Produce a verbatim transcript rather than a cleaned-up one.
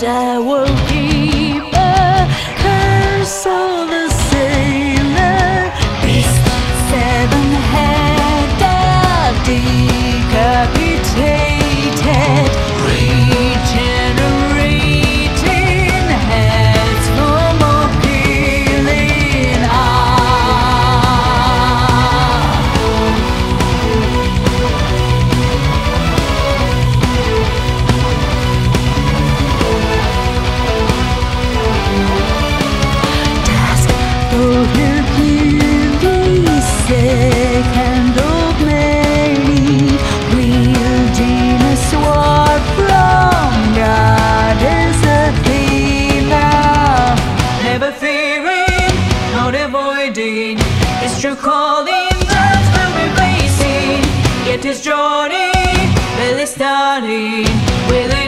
I will keep a curse of the sailor beast, seven-headed, decapitated, regenerating heads for more healing. Ah. Oh, hear the sick and old many, wielding a sword from God is a healer, never fearing, not avoiding, his true calling birds will be blazing, yet his journey really starting with a